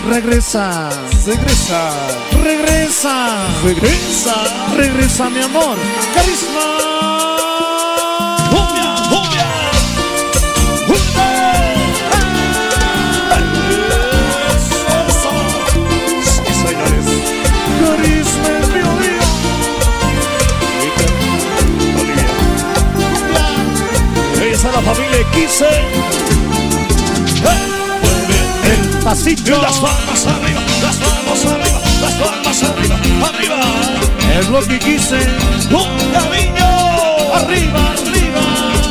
Regresa, Regresa, regresa, regresa. regresa mi amor. Carisma. Cumbia, cumbia. Sí, señores. Carisma es mi oído. Olivia. Esa es la familia X. Pasito. Y las palmas arriba, las palmas arriba, las palmas arriba, arriba. Es lo que quise. Un cariño. Arriba, arriba.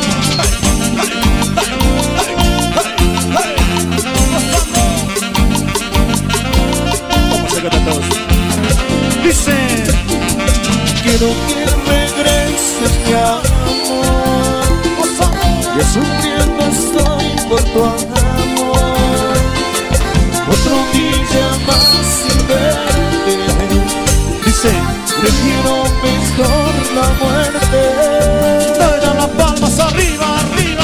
Vamos a cantar todos. Dice: Quiero que regreses, mi amor. Ya sufriendo estoy por tu amor. Otro día más sin verte. dice, Prefiero mejor la muerte. todas las palmas arriba, arriba.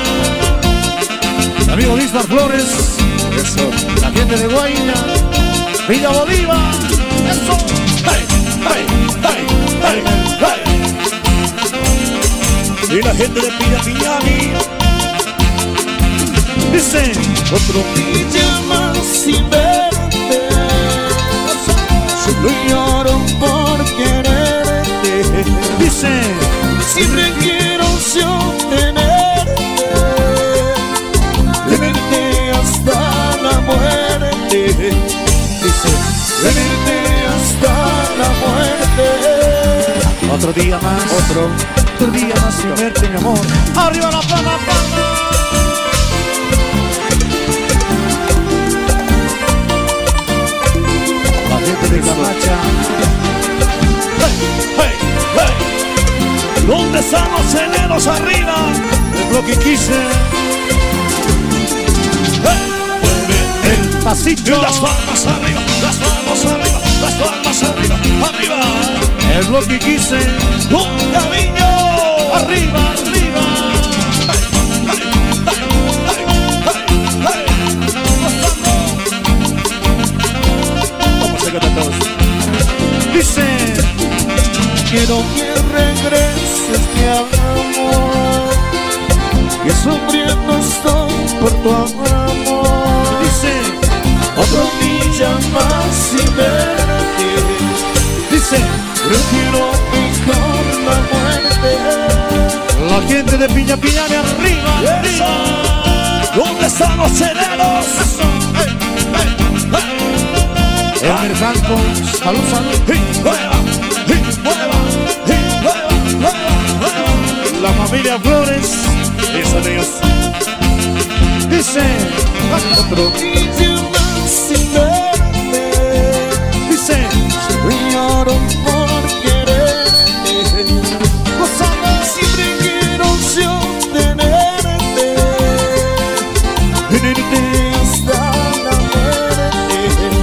Mi amigo Lismar Flores, Eso. la gente de Guaina, Villa Bolívar. Eso. Hey, hey, hey, hey, hey. Y la gente de Piñami. Dice: Otro día más sin verte. Solo lloro por quererte. dice, Siempre quiero yo tenerte, tenerte hasta la muerte. dice, Tenerte hasta la muerte. otro día más, otro día más sin verte, mi amor. Arriba la palma, palma. La gente de Camacha. Hey, hey. ¿Dónde están los celeros arriba? Es lo que quise. Hey, mueve el El pasito. y las palmas arriba, las palmas arriba, las palmas arriba, arriba. Es lo que quise. Un cariño. Arriba, arriba. Vamos a cantar todos. Dice: Quiero que regreses, mi amor, que sufriendo estoy por tu amor. dice, Otro día más sin verte. dice, Prefiero mejor la muerte. la gente de Piña Piñame arriba, arriba. ¿Dónde están los celeros? El mercado, salud, salud. Y mueva, y mueva, y mueva, mueva, mueva. La familia Flores. Eso, Dios. Dice: Otro día más sin verte. dice, Lloro por quererte. Siempre quiero yo tenerte, tenerte hasta la muerte,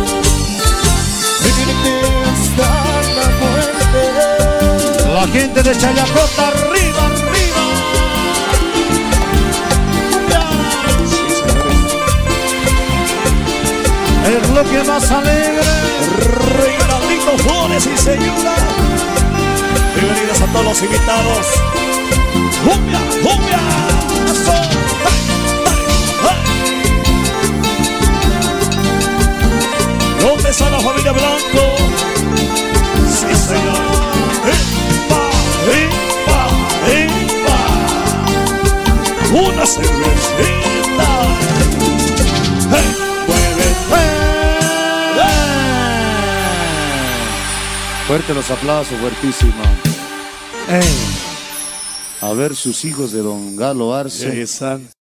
tenerte hasta la muerte. la gente de Chayacota arriba, arriba. Es lo que más alegre. Regalito Flores y señora. Bienvenidos a todos los invitados. ¡Cumbia, cumbia! ¡Eso! ¡Hey, hey, hey! ¿Dónde está la familia Blanco? Sí, señor. ¡Epa, epa, epa! Una cervecita. ¡Hey! ¡Mueve! Fuerte los aplausos, fuertísimo. A ver sus hijos de Don Galo Arce. Ahí están.